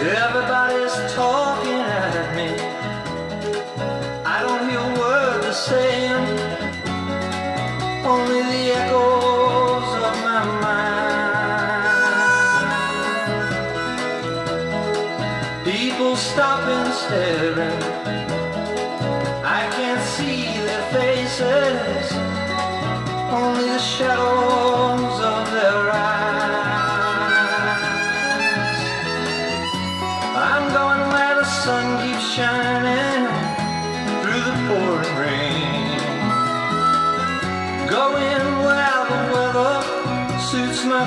Everybody's talking at me. I don't hear a word they're saying, only the echoes of my mind. People stop and staring. I can't see their faces, only the shadows of their eyes. I'm going where the sun keeps shining through the pouring rain, going where the weather suits my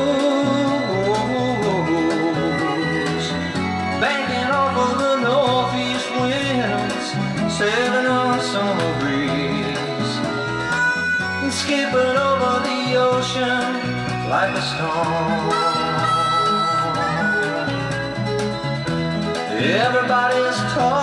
clothes, banking off of the northeast winds, sailing on a summer breeze, and skipping over the ocean like a storm. Everybody's talking.